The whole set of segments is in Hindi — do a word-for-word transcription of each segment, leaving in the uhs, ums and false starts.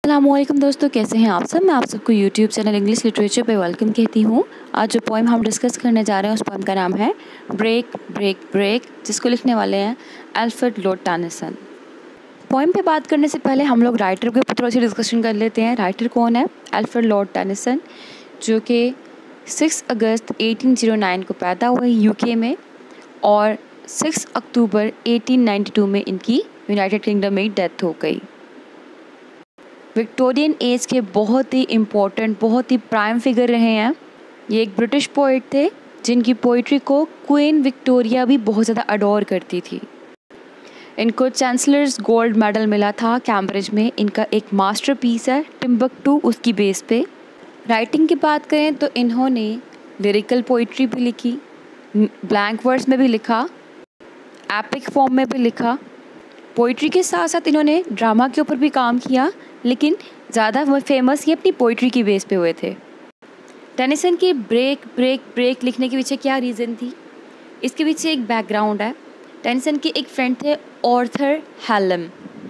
अस्सलामुअलैकुम दोस्तों, कैसे हैं आप सब। मैं आप सबको यूट्यूब चैनल इंग्लिश लिटरेचर पे वेलकम कहती हूँ। आज जो पोएम हम डिस्कस करने जा रहे हैं उस पोएम का नाम है ब्रेक ब्रेक ब्रेक, जिसको लिखने वाले हैं अल्फ्रेड लॉर्ड टेनिसन। पोएम पे बात करने से पहले हम लोग राइटर के ऊपर थोड़ा सी डिस्कशन कर लेते हैं। राइटर कौन है? अल्फ्रेड लॉर्ड टेनिसन, जो कि six August eighteen zero nine को पैदा हुए यूके में और six October eighteen ninety two में इनकी यूनाइटेड किंगडम में डेथ हो गई। विक्टोरियन एज के बहुत ही इम्पोर्टेंट, बहुत ही प्राइम फिगर रहे हैं। ये एक ब्रिटिश पोइट थे जिनकी पोइट्री को क्वीन विक्टोरिया भी बहुत ज़्यादा अडोर करती थी। इनको चांसलर्स गोल्ड मेडल मिला था कैम्ब्रिज में। इनका एक मास्टरपीस है टिम्बकटू, उसकी बेस पे। राइटिंग की बात करें तो इन्होंने लिरिकल पोइट्री भी लिखी, ब्लैंक वर्स में भी लिखा, एपिक फॉर्म में भी लिखा। पोइट्री के साथ साथ इन्होंने ड्रामा के ऊपर भी काम किया, लेकिन ज़्यादा वो फेमस ये अपनी पोइट्री की बेस पे हुए थे। टेनिसन की ब्रेक ब्रेक ब्रेक लिखने के पीछे क्या रीज़न थी? इसके पीछे एक बैकग्राउंड है। टेनिसन के एक फ्रेंड थे आर्थर हैलम।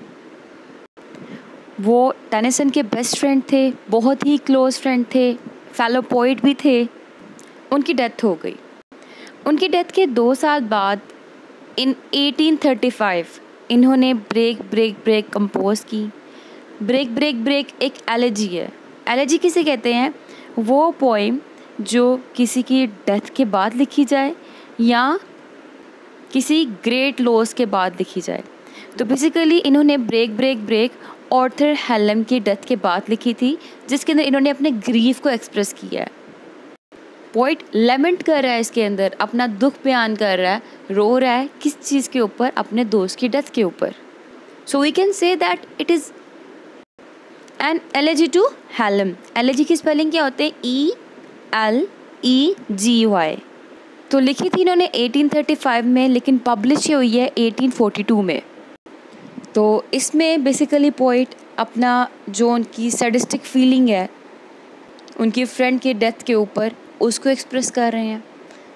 वो टेनिसन के बेस्ट फ्रेंड थे, बहुत ही क्लोज फ्रेंड थे, फेलो पोइट भी थे। उनकी डेथ हो गई। उनकी डेथ के दो साल बाद इन एटीन थर्टी फाइव इन्होंने ब्रेक ब्रेक ब्रेक कंपोज की। ब्रेक ब्रेक ब्रेक एक एलेजी है। एलेजी किसे कहते हैं? वो पोइम जो किसी की डेथ के बाद लिखी जाए या किसी ग्रेट लॉस के बाद लिखी जाए। तो बेसिकली इन्होंने break break break Arthur Hallam की डेथ के बाद लिखी थी, जिसके अंदर इन्होंने अपने ग्रीफ को एक्सप्रेस किया है। पोइट लेमेंट कर रहा है, इसके अंदर अपना दुख बयान कर रहा है, रो रहा है। किस चीज़ के ऊपर? अपने दोस्त की डेथ के ऊपर। So we can say that it is an elegy to Hallam. Elegy की स्पेलिंग क्या होते हैं? E L E G Y. तो लिखी थी इन्होंने एटीन थर्टी फाइव में, लेकिन पब्लिश हुई है एटीन फोर्टी टू में। तो इसमें बेसिकली पोइट अपना जो उनकी सैडिस्टिक फीलिंग है उनकी फ्रेंड के डेथ के ऊपर, उसको एक्सप्रेस कर रहे हैं।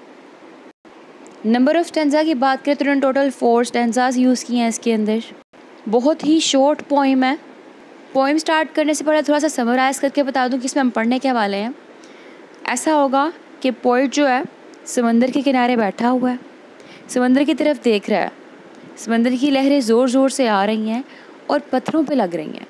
नंबर ऑफ स्टैंजा की बात करें तो उन्होंने टोटल फोर स्टैंजाज यूज़ किए हैं इसके अंदर। बहुत ही शॉर्ट पोइम है। पोइम स्टार्ट करने से पहले थोड़ा सा समराइज़ करके बता दूं कि इसमें हम पढ़ने के वाले हैं। ऐसा होगा कि पोइट जो है समंदर के किनारे बैठा हुआ है, समंदर की तरफ देख रहा है। समंदर की लहरें ज़ोर ज़ोर से आ रही हैं और पत्थरों पे लग रही हैं,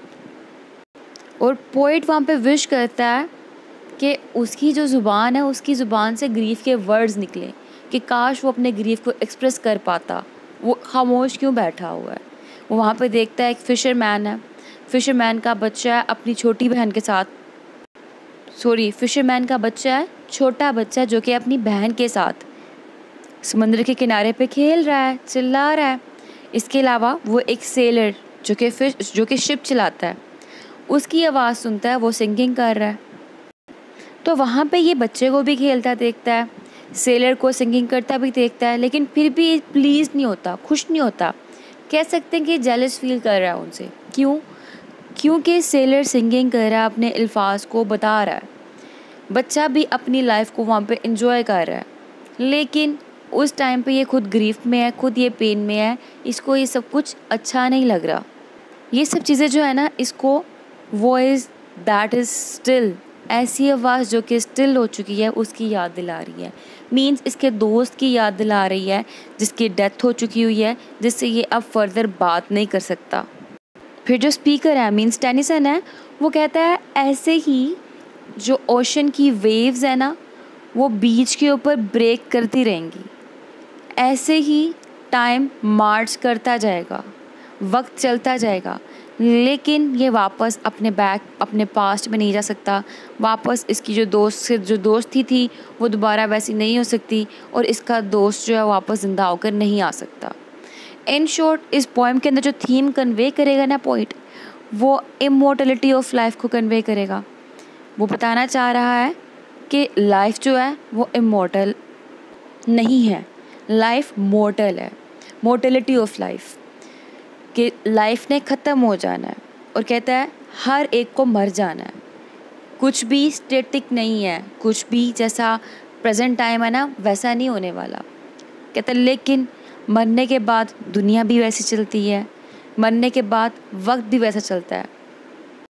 और पोइट वहाँ पे विश करता है कि उसकी जो ज़ुबान है, उसकी ज़ुबान से ग्रीफ के वर्ड्स निकले, कि काश वो अपने ग्रीफ को एक्सप्रेस कर पाता। वो खामोश क्यों बैठा हुआ है? वो वहाँ पे देखता है एक फ़िशरमैन है। फ़िशरमैन का बच्चा है अपनी छोटी बहन के साथ, सॉरी फ़िशरमैन का बच्चा है, छोटा बच्चा, जो कि अपनी बहन के साथ समंदर के किनारे पे खेल रहा है, चिल्ला रहा है। इसके अलावा वो एक सेलर जो कि फिश जो कि शिप चलाता है, उसकी आवाज़ सुनता है, वो सिंगिंग कर रहा है। तो वहाँ पे ये बच्चे को भी खेलता देखता है, सेलर को सिंगिंग करता भी देखता है, लेकिन फिर भी प्लीज़ नहीं होता, खुश नहीं होता। कह सकते हैं कि जेलस फील कर रहा है उनसे। क्यों? क्योंकि सेलर सिंगिंग कर रहा है, अपने अल्फाज को बता रहा है। बच्चा भी अपनी लाइफ को वहाँ पे एंजॉय कर रहा है, लेकिन उस टाइम पे ये खुद ग्रीफ में है, खुद ये पेन में है। इसको ये सब कुछ अच्छा नहीं लग रहा। ये सब चीज़ें जो है ना, इसको वॉइस दैट इज़ स्टिल, ऐसी आवाज़ जो कि स्टिल हो चुकी है, उसकी याद दिला रही है। मीन्स इसके दोस्त की याद दिला रही है जिसकी डेथ हो चुकी हुई है, जिससे ये अब फर्दर बात नहीं कर सकता। फिर जो स्पीकर है, मीन्स टेनिसन है, वो कहता है ऐसे ही जो ओशन की वेव्स है ना, वो बीच के ऊपर ब्रेक करती रहेंगी। ऐसे ही टाइम मार्च करता जाएगा, वक्त चलता जाएगा, लेकिन ये वापस अपने बैक अपने पास्ट में नहीं जा सकता। वापस इसकी जो दोस्त से जो दोस्ती थी वो दोबारा वैसी नहीं हो सकती, और इसका दोस्त जो है वापस ज़िंदा होकर नहीं आ सकता। इन शॉर्ट, इस पोएम के अंदर जो थीम कन्वे करेगा ना पोइट, वो इमॉर्टलिटी ऑफ लाइफ को कन्वे करेगा। वो बताना चाह रहा है कि लाइफ जो है वो इमॉर्टल नहीं है, लाइफ मॉर्टल है। मॉर्टलिटी ऑफ लाइफ, कि लाइफ ने ख़त्म हो जाना है, और कहता है हर एक को मर जाना है। कुछ भी स्टेटिक नहीं है, कुछ भी जैसा प्रेजेंट टाइम है ना, वैसा नहीं होने वाला। कहता है लेकिन मरने के बाद दुनिया भी वैसी चलती है, मरने के बाद वक्त भी वैसा चलता है।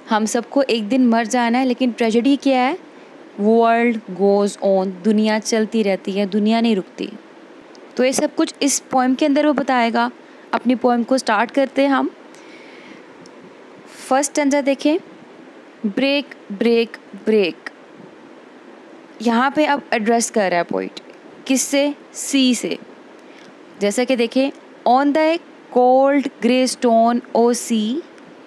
हम सबको एक दिन मर जाना है, लेकिन ट्रेजेडी क्या है? वर्ल्ड गोज़ ऑन, दुनिया चलती रहती है, दुनिया नहीं रुकती। तो ये सब कुछ इस पोएम के अंदर वो बताएगा। अपनी पोएम को स्टार्ट करते हैं हम। फर्स्ट स्टैंजा देखें, ब्रेक ब्रेक ब्रेक। यहाँ पे अब एड्रेस कर रहा है पोइट, किससे? सी से। जैसा कि देखें, on the cold grey stone O sea.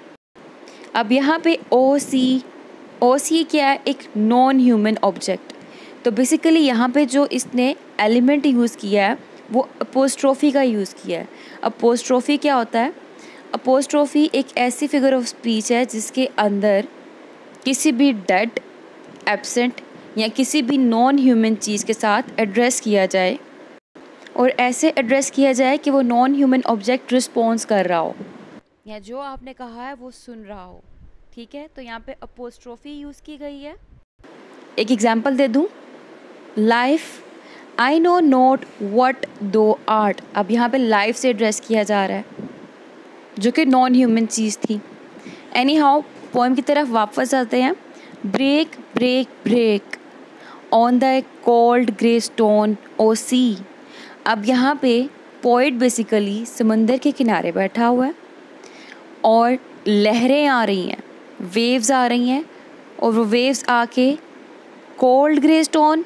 अब यहाँ पे ओ सी, ओ सी क्या है? एक नॉन ह्यूमन ऑब्जेक्ट। तो बेसिकली यहाँ पे जो इसने एलिमेंट यूज़ किया है वो अपोस्ट्रोफी का यूज़ किया है। अपोस्ट्रोफी क्या होता है? अपोस्ट्रोफी एक ऐसी फिगर ऑफ स्पीच है जिसके अंदर किसी भी डेड, एब्सेंट या किसी भी नॉन ह्यूमन चीज़ के साथ एड्रेस किया जाए, और ऐसे एड्रेस किया जाए कि वो नॉन ह्यूमन ऑब्जेक्ट रिस्पॉन्स कर रहा हो या जो आपने कहा है वो सुन रहा हो। ठीक है, तो यहाँ पे अपोस्ट्रोफी यूज़ की गई है। एक एग्जांपल दे दूँ, life I know not what thou art. अब यहाँ पे लाइफ से एड्रेस किया जा रहा है जो कि नॉन ह्यूमन चीज़ थी। एनी हाउ, पोएम की तरफ वापस आते हैं। Break break break on the cold grey stone O sea. अब यहाँ पे पोइट बेसिकली समंदर के किनारे बैठा हुआ है और लहरें आ रही हैं, वेव्स आ रही हैं, और वो वेव्स आके कोल्ड ग्रे स्टोन,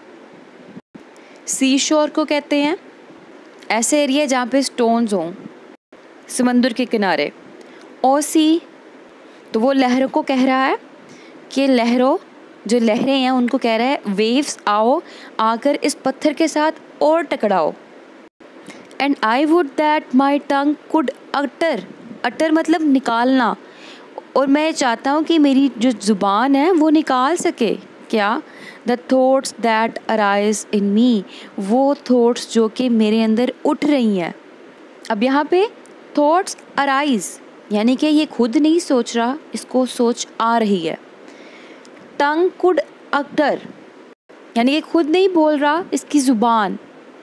सी शोर को कहते हैं ऐसे एरिया जहाँ पे स्टोन्स हों समंदर के किनारे। ओ सी, तो वो लहरों को कह रहा है कि लहरों, जो लहरें हैं उनको कह रहा है वेव्स आओ, आकर इस पत्थर के साथ और टकराओ। And I would that my tongue could utter, utter मतलब निकालना, और मैं चाहता हूँ कि मेरी जो ज़ुबान है वो निकाल सके क्या? The thoughts that arise in me, वो थॉट्स जो कि मेरे अंदर उठ रही हैं। अब यहाँ पे थॉट्स अराइज यानी कि ये खुद नहीं सोच रहा, इसको सोच आ रही है। टंग कुड अटर यानी कि खुद नहीं बोल रहा, इसकी ज़ुबान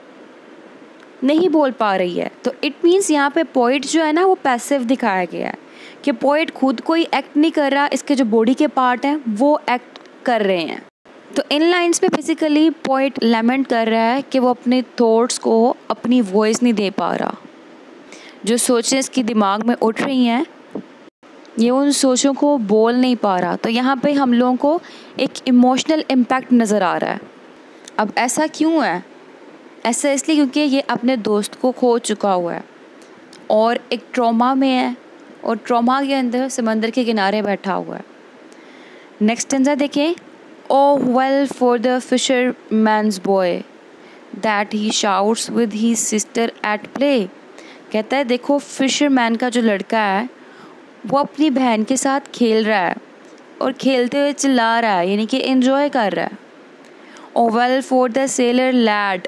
नहीं बोल पा रही है। तो इट मीन्स यहाँ पे पोइट जो है ना वो पैसिव दिखाया गया है कि पोइट खुद कोई एक्ट नहीं कर रहा, इसके जो बॉडी के पार्ट हैं वो एक्ट कर रहे हैं। तो इन लाइंस पे बेसिकली पोइट लेमेंट कर रहा है कि वो अपने थॉट्स को अपनी वॉइस नहीं दे पा रहा, जो सोचें इसके दिमाग में उठ रही हैं ये उन सोचों को बोल नहीं पा रहा। तो यहाँ पे हम लोगों को एक इमोशनल इम्पैक्ट नज़र आ रहा है। अब ऐसा क्यों है? ऐसा इसलिए क्योंकि ये अपने दोस्त को खो चुका हुआ है और एक ट्रॉमा में है, और ट्रॉमा के अंदर समंदर के किनारे बैठा हुआ है। नेक्स्ट स्टेंजा देखें, O well for the fisherman's boy that he shouts with he sister at play. कहता है देखो फिशरमैन का जो लड़का है वो अपनी बहन के साथ खेल रहा है और खेलते हुए चिल्ला रहा है, यानी कि एंजॉय कर रहा है। O well for the sailor lad,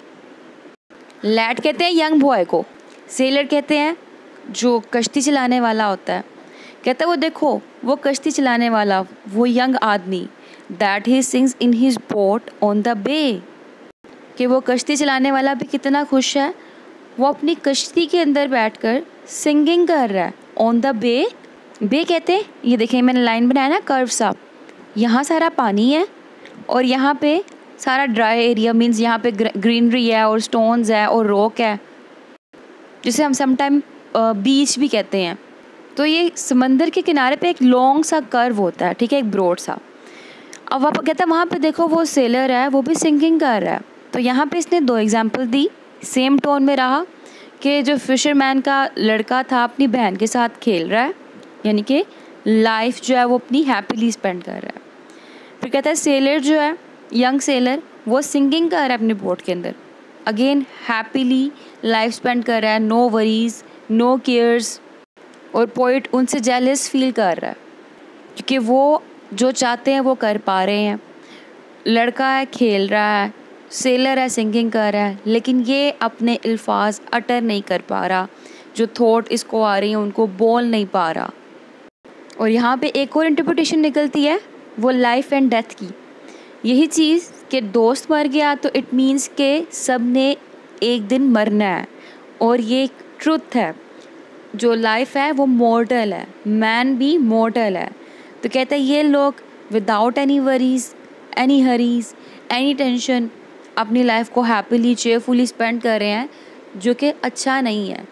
lad कहते हैं यंग बॉय को, सेलर कहते हैं जो कश्ती चलाने वाला होता है। कहता है वो देखो वो कश्ती चलाने वाला, वो यंग आदमी, that he sings in his boat on the bay, कि वो कश्ती चलाने वाला भी कितना खुश है, वो अपनी कश्ती के अंदर बैठकर सिंगिंग कर रहा है ऑन द बे। बे कहते हैं, ये देखें मैंने लाइन बनाया ना कर्व सा, यहाँ सारा पानी है और यहाँ पे सारा ड्राई एरिया, मीन्स यहाँ पे ग्रीनरी है और स्टोन्स है और रॉक है, जिसे हम समटाइम बीच भी कहते हैं। तो ये समंदर के किनारे पे एक लॉन्ग सा कर्व होता है, ठीक है, एक ब्रॉड सा। अब वहाँ पर कहता है वहाँ पे देखो वो सेलर है वो भी सिंगिंग कर रहा है। तो यहाँ पे इसने दो एग्जांपल दी, सेम टोन में रहा कि जो फिशरमैन का लड़का था अपनी बहन के साथ खेल रहा है, यानी कि लाइफ जो है वो अपनी हैप्पीली स्पेंड कर रहा है। फिर कहता है सेलर जो है, यंग सेलर, वो सिंगिंग कर रहा है अपने बोट के अंदर, अगेन हैप्पीली लाइफ स्पेंड कर रहा है, नो वरीज नो केयर्स। और पोइट उनसे जेलस फील कर रहा है क्योंकि वो जो चाहते हैं वो कर पा रहे हैं। लड़का है खेल रहा है, सेलर है सिंगिंग कर रहा है, लेकिन ये अपने अल्फाज अटर नहीं कर पा रहा, जो थॉट इसको आ रही है उनको बोल नहीं पा रहा। और यहाँ पे एक और इंटरप्रिटेशन निकलती है वो लाइफ एंड डेथ की, यही चीज़ कि दोस्त मर गया तो इट मीन्स के सब ने एक दिन मरना है, और ये एक ट्रुथ है, जो लाइफ है वो मॉर्टल है, मैन भी मॉर्टल है। तो कहता है ये लोग without any worries, any hurries, any tension अपनी लाइफ को हैप्पीली चेयरफुली स्पेंड कर रहे हैं, जो कि अच्छा नहीं है।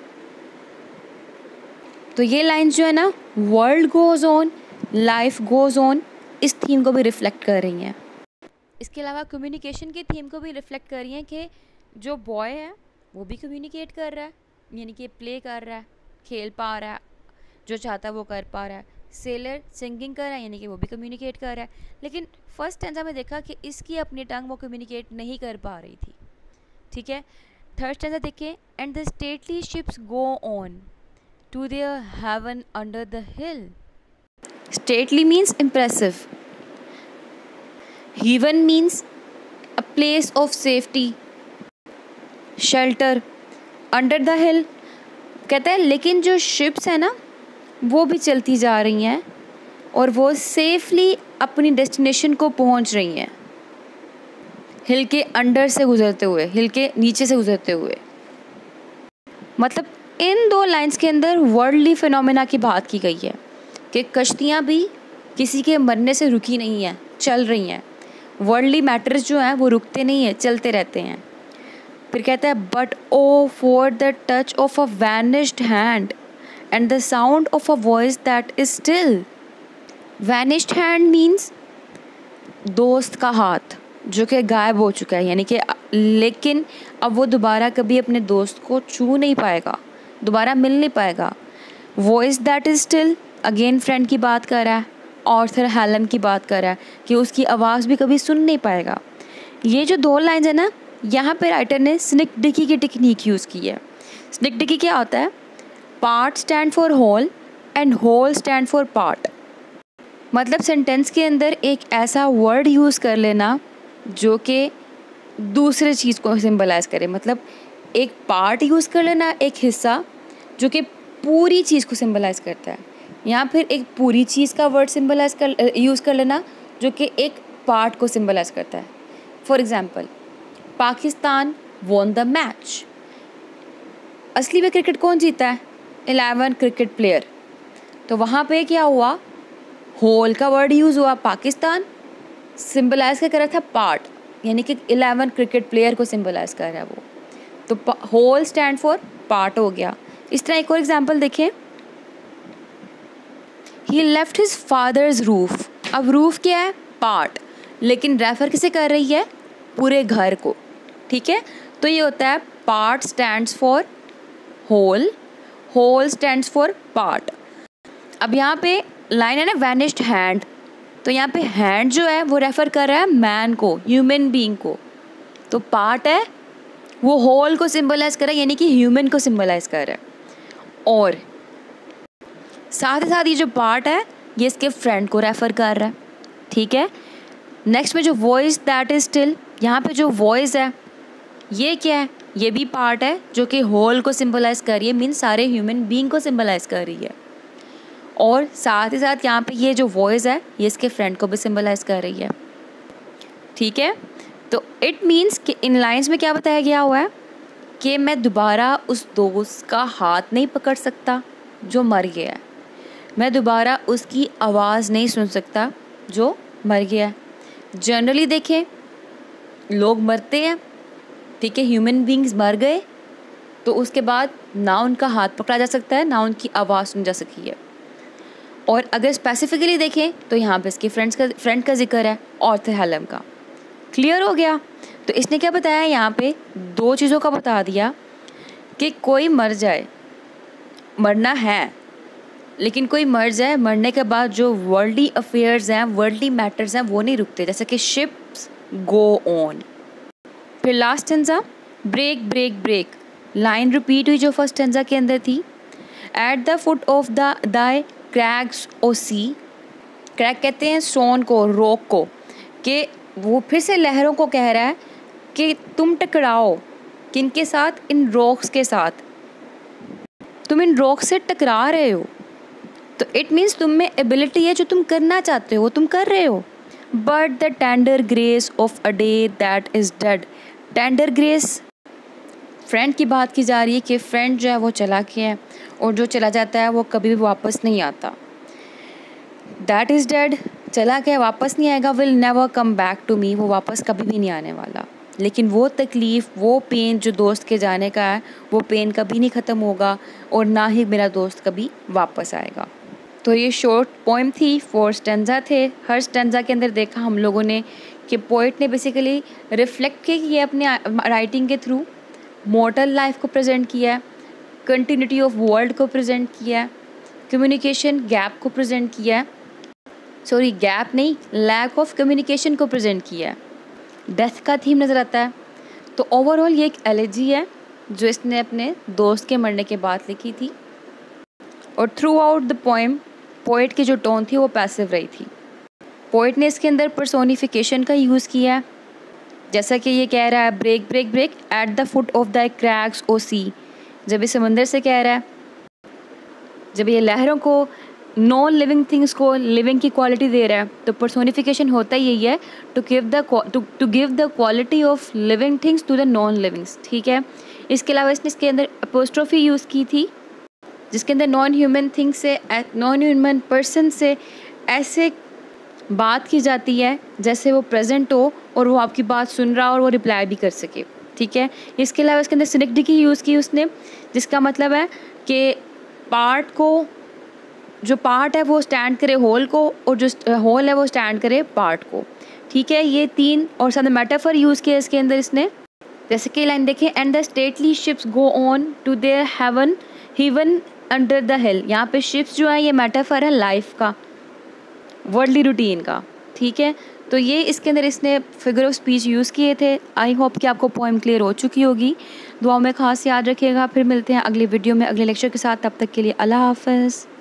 तो ये लाइन्स जो है ना, world goes on, life goes on, इस थीम को भी रिफ्लेक्ट कर रही हैं। इसके अलावा कम्युनिकेशन की थीम को भी रिफ्लेक्ट कर रही हैं कि जो बॉय है वो भी कम्युनिकेट कर रहा है, यानी कि प्ले कर रहा है, खेल पा रहा है, जो चाहता है वो कर पा रहा है। सेलर सिंगिंग कर रहा है, यानी कि वो भी कम्युनिकेट कर रहा है। लेकिन फर्स्ट स्टैंजा में देखा कि इसकी अपनी टंग वो कम्युनिकेट नहीं कर पा रही थी, ठीक है। थर्ड स्टैंजा देखें, and the stately ships go on to their haven under the hill. Stately means impressive, haven means a place of safety, shelter, under the hill कहता है। लेकिन जो शिप्स है ना वो भी चलती जा रही हैं और वो सेफली अपनी डेस्टिनेशन को पहुंच रही हैं, हिल के अंडर से गुजरते हुए, हिल के नीचे से गुजरते हुए। मतलब इन दो लाइंस के अंदर वर्ल्डली फिनोमेना की बात की गई है कि कश्तियाँ भी किसी के मरने से रुकी नहीं हैं, चल रही हैं। वर्ल्डली मैटर्स जो हैं वो रुकते नहीं हैं, चलते रहते हैं। फिर कहता है, but O for the touch of a vanished hand and the sound of a voice that is still. Vanished hand means दोस्त का हाथ जो कि गायब हो चुका है, यानी कि लेकिन अब वो दोबारा कभी अपने दोस्त को छू नहीं पाएगा, दोबारा मिल नहीं पाएगा। Voice that is still, again friend की बात कर रहा है, आर्थर हैलम की बात कर रहा है कि उसकी आवाज़ भी कभी सुन नहीं पाएगा। ये जो दो लाइन्स है ना, यहाँ पे राइटर ने स्निकडिकी की टेक्निक यूज़ की है। स्निकडिकी क्या होता है? Part stand for whole and whole stand for part. मतलब सेंटेंस के अंदर एक ऐसा वर्ड यूज़ कर लेना जो कि दूसरे चीज़ को सिंबलाइज करे। मतलब एक पार्ट यूज़ कर लेना, एक हिस्सा जो कि पूरी चीज़ को सिंबलाइज करता है, या फिर एक पूरी चीज़ का वर्ड सिंबलाइज कर यूज़ कर लेना जो कि एक पार्ट को सिंबलाइज करता है। For example, Pakistan won the match. असली में क्रिकेट कौन जीता है? Eleven cricket player. तो वहाँ पे क्या हुआ? होल का वर्ड यूज़ हुआ, पाकिस्तान सिंबलाइज क्या कर रहा था? पार्ट, यानी कि इलेवन क्रिकेट प्लेयर को सिंबलाइज कर रहा है वो। तो होल स्टैंड फॉर पार्ट हो गया। इस तरह एक और एग्जांपल देखें, he left his father's roof. अब रूफ क्या है? पार्ट, लेकिन रेफर किसे कर रही है? पूरे घर को, ठीक है। तो ये होता है part stands for whole, whole stands for part. अब यहाँ पे लाइन है ना वैनिश्ड हैंड, तो यहाँ पे हैंड जो है वो रेफर कर रहा है मैन को, ह्यूमन बीइंग को। तो पार्ट है वो होल को सिंबलाइज कर रहा है, यानी कि ह्यूमन को सिंबलाइज कर रहा है। और साथ ही साथ ये जो पार्ट है ये इसके फ्रेंड को रेफर कर रहा है, ठीक है। नेक्स्ट में जो वॉइस दैट इज स्टिल, यहाँ पे जो वॉइस है ये क्या है? ये भी पार्ट है जो कि होल को सिंबलाइज कर रही है, मीन सारे ह्यूमन बीइंग को सिंबलाइज कर रही है। और साथ ही साथ यहाँ पे ये जो वॉइस है ये इसके फ्रेंड को भी सिंबलाइज कर रही है, ठीक है। तो इट मीन्स कि इन लाइंस में क्या बताया गया हुआ है कि मैं दोबारा उस दोस्त का हाथ नहीं पकड़ सकता जो मर गया है, मैं दोबारा उसकी आवाज़ नहीं सुन सकता जो मर गया है। जनरली देखें लोग मरते हैं, ठीक है, ह्यूमन बीइंग्स मर गए तो उसके बाद ना उनका हाथ पकड़ा जा सकता है ना उनकी आवाज़ सुनी जा सकी है। और अगर स्पेसिफिकली देखें तो यहाँ पे इसके फ्रेंड्स का फ्रेंड का जिक्र है, आर्थर हैलम का। क्लियर हो गया? तो इसने क्या बताया यहाँ पे? दो चीज़ों का बता दिया कि कोई मर जाए, मरना है, लेकिन कोई मर जाए, मरने के बाद जो वर्ल्डली अफेयर्स हैं, वर्ल्डली मैटर्स हैं वो नहीं रुकते, जैसे कि शिप्स गो ऑन। फिर last stanza, break break break, line repeat हुई जो फर्स्ट टेंजा के अंदर थी। At the foot of the thy crags O sea, crag कहते हैं स्टोन को, रॉक को, कि वो फिर से लहरों को कह रहा है कि तुम टकराओ किनके साथ? इन रॉक्स के साथ, तुम इन रॉक्स से टकरा रहे हो। तो इट मीन्स तुम में एबिलिटी है, जो तुम करना चाहते हो तुम कर रहे हो। But the tender grace of a day that is dead. Tender grace, friend की बात की जा रही है कि फ्रेंड जो है वो चला गया है और जो चला जाता है वो कभी भी वापस नहीं आता। दैट इज़ डेड, चला गया, वापस नहीं आएगा, will never come back to me, वो वापस कभी भी नहीं आने वाला। लेकिन वो तकलीफ़, वो पेन जो दोस्त के जाने का है, वो पेन कभी नहीं ख़त्म होगा और ना ही मेरा दोस्त कभी वापस आएगा। तो ये शॉर्ट पोएम थी, फोर स्टेंजा थे। हर स्टेंजा के अंदर देखा हम लोगों ने कि पोइट ने बेसिकली रिफ्लेक्ट किया अपने राइटिंग के थ्रू, मॉर्टल लाइफ को प्रेजेंट किया है, कंटिन्यूटी ऑफ वर्ल्ड को प्रेजेंट किया है, कम्युनिकेशन गैप को प्रेजेंट किया है, सॉरी गैप नहीं, लैक ऑफ कम्युनिकेशन को प्रेजेंट किया है, डेथ का थीम नज़र आता है। तो ओवरऑल ये एक एलेजी है जो इसने अपने दोस्त के मरने के बाद लिखी थी। और throughout the poem poet की जो टोन थी वो पैसिव रही थी। पोइट ने इसके अंदर पर्सोनिफिकेशन का यूज़ किया है, जैसा कि ये कह रहा है break break break at the foot of the cracks O sea, जब ये समंदर से कह रहा है, जब ये लहरों को, नॉन लिविंग थिंग्स को लिविंग की क्वालिटी दे रहा है, तो पर्सोनिफिकेशन होता ही यही है, to give the to give the quality of living things to the non livings. ठीक है, इसके अलावा इसने इसके अंदर अपोस्ट्रोफी यूज़ की थी, जिसके अंदर नॉन ह्यूमन थिंग से, नॉन ह्यूमन पर्सन से ऐसे बात की जाती है जैसे वो प्रेजेंट हो और वो आपकी बात सुन रहा हो और वो रिप्लाई भी कर सके। ठीक है, इसके अलावा इसके अंदर सिनेक्टिकी यूज़ की उसने, जिसका मतलब है कि पार्ट को, जो पार्ट है वो स्टैंड करे होल को और जो होल है वो स्टैंड करे पार्ट को। ठीक है, ये तीन, और साथ में मेटाफर यूज़ किया इसके अंदर इसने, जैसे कि लाइन देखें, and the stately ships go on to their haven haven under the hill. यहाँ पे शिप्स जो है ये मेटाफर है लाइफ का, वर्ल्डली रूटीन का। ठीक है, तो ये इसके अंदर इसने फिगर ऑफ स्पीच यूज़ किए थे। आई होप कि आपको पोएम क्लियर हो चुकी होगी। दुआओं में खास याद रखिएगा। फिर मिलते हैं अगली वीडियो में अगले लेक्चर के साथ। तब तक के लिए अल्लाह हाफ़िज़।